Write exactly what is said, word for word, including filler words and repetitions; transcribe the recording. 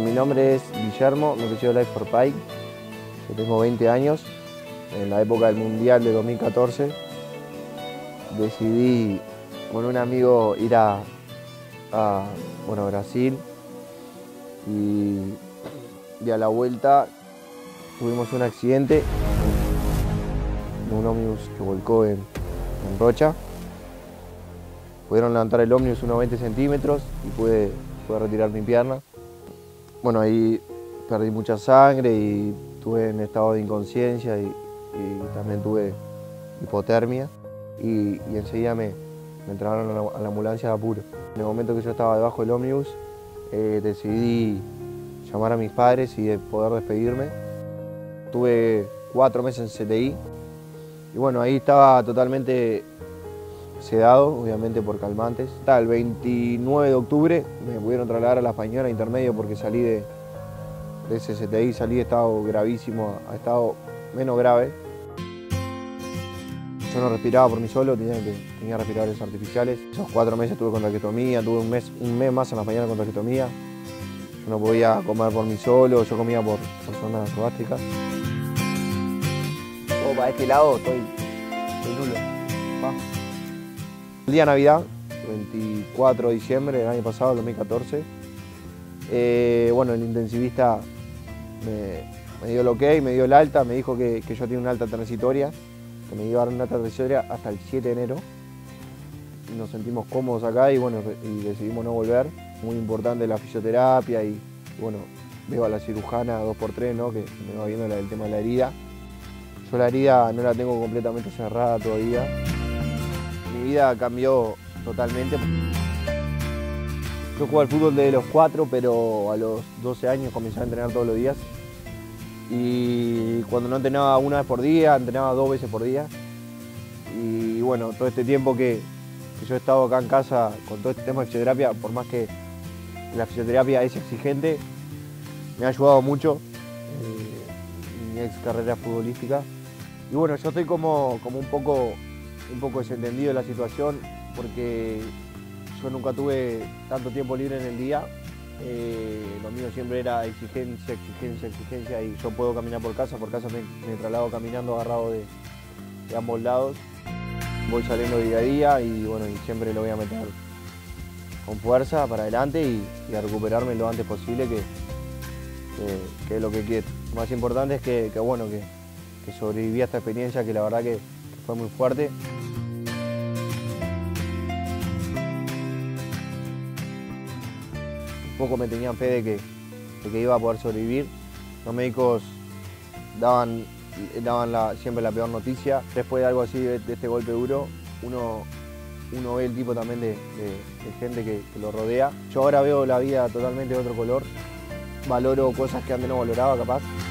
mi nombre es Guillermo, me apellido Life for Pike. Yo tengo veinte años. En la época del Mundial de dos mil catorce decidí con un amigo ir a, a bueno, Brasil y, y a la vuelta tuvimos un accidente, un ómnibus que volcó en, en Rocha. Pudieron levantar el ómnibus unos veinte centímetros y pude, pude retirar mi pierna. Bueno, ahí perdí mucha sangre y estuve en estado de inconsciencia y, y también tuve hipotermia. Y, y enseguida me, me entraron a la, a la ambulancia de apuro. En el momento que yo estaba debajo del ómnibus, eh, decidí llamar a mis padres y de poder despedirme. Tuve cuatro meses en C T I y bueno, ahí estaba totalmente sedado, obviamente por calmantes. El veintinueve de octubre me pudieron trasladar a La Española intermedio porque salí de, de ese C T I, salí de estado gravísimo a estado menos grave. Yo no respiraba por mí solo, tenía, que, tenía respiradores artificiales. Esos cuatro meses tuve con traqueotomía, tuve un mes, un mes más en La Española con traqueotomía. Yo no podía comer por mí solo, yo comía por, por zonas gástricas. Oh, para este lado estoy, estoy nulo. Va. El día de Navidad, veinticuatro de diciembre del año pasado, dos mil catorce, eh, bueno, el intensivista me, me dio el ok, me dio el alta, me dijo que, que yo tenía una alta transitoria, que me iba a dar una alta transitoria hasta el siete de enero. Nos sentimos cómodos acá y bueno, y decidimos no volver. Muy importante la fisioterapia y, y bueno, veo a la cirujana dos por tres, ¿no? Que me va viendo el tema de la herida. Yo la herida no la tengo completamente cerrada todavía. Mi vida cambió totalmente. Yo juego al fútbol desde los cuatro, pero a los doce años comencé a entrenar todos los días. Y cuando no entrenaba una vez por día, entrenaba dos veces por día. Y bueno, todo este tiempo que, que yo he estado acá en casa con todo este tema de fisioterapia, por más que la fisioterapia es exigente, me ha ayudado mucho eh, mi ex carrera futbolística. Y bueno, yo estoy como, como un poco, un poco desentendido de la situación porque yo nunca tuve tanto tiempo libre en el día. Eh, lo mío siempre era exigencia, exigencia, exigencia y yo puedo caminar por casa, por casa me, me traslado caminando agarrado de, de ambos lados. Voy saliendo día a día y bueno, y siempre lo voy a meter con fuerza para adelante y, y a recuperarme lo antes posible, que, que, que es lo que quiero. Lo más importante es que, que bueno, que, que sobreviví a esta experiencia que la verdad que, que fue muy fuerte. Un poco me tenían fe de que, de que iba a poder sobrevivir. Los médicos daban, daban la, siempre la peor noticia. Después de algo así, de, de este golpe duro, uno, uno ve el tipo también de, de, de gente que, que lo rodea. Yo ahora veo la vida totalmente de otro color. Valoro cosas que antes no valoraba, capaz.